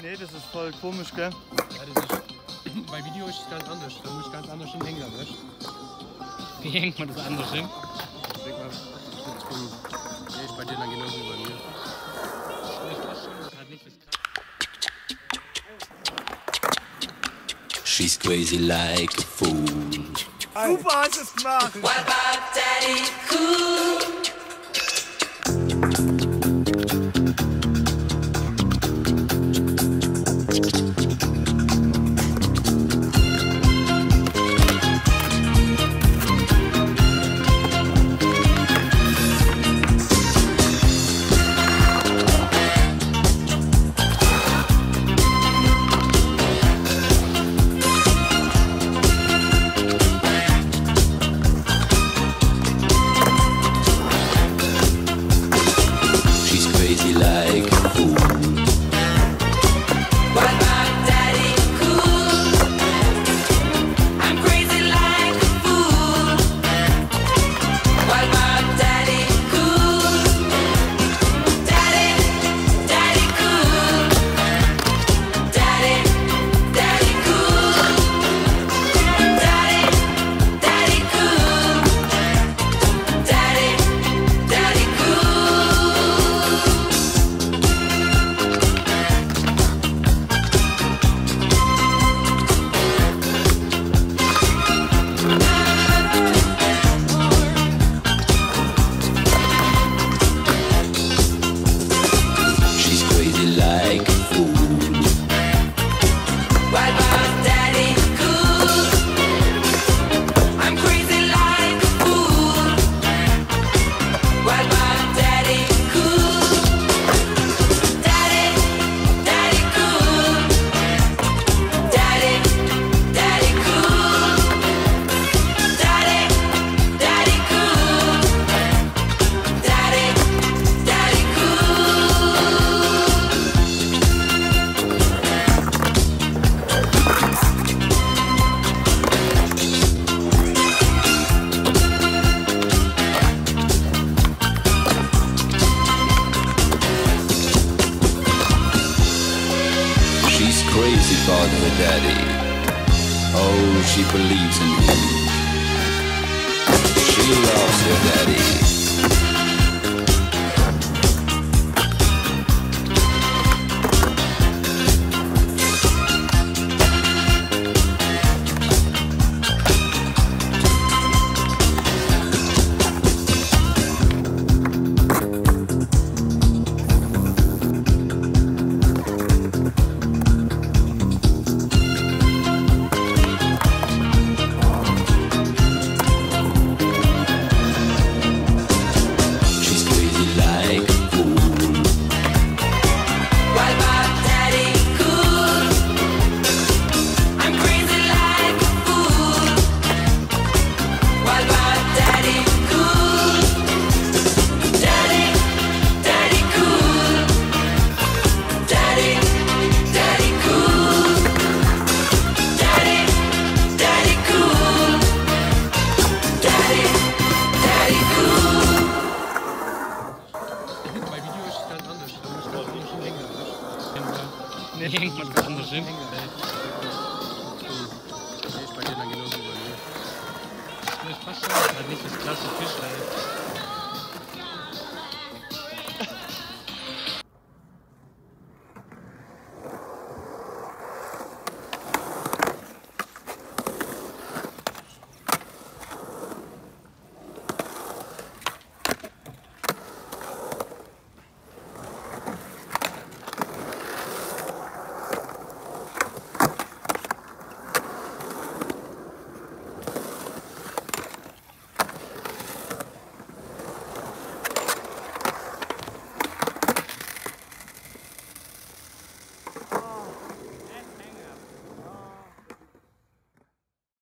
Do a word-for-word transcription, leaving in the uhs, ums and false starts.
Nee, das ist voll komisch, gell? Ja, das ist, bei Video ist es ganz anders. Da muss ich ganz anders hinhängen, weißt du? Wie hängt man das anders hin? Ich denke mal, der ist bei dir dann genauso wie bei mir. She's crazy like a fool. Super hast du es gemacht! What about Daddy Cool? Crazy about her daddy. Oh, she believes in him. She loves her daddy. Wie hängt man das anders hin? Der ist bei dir dann genauso wie bei mir. Das passt schon, halt nicht das klasse Fisch,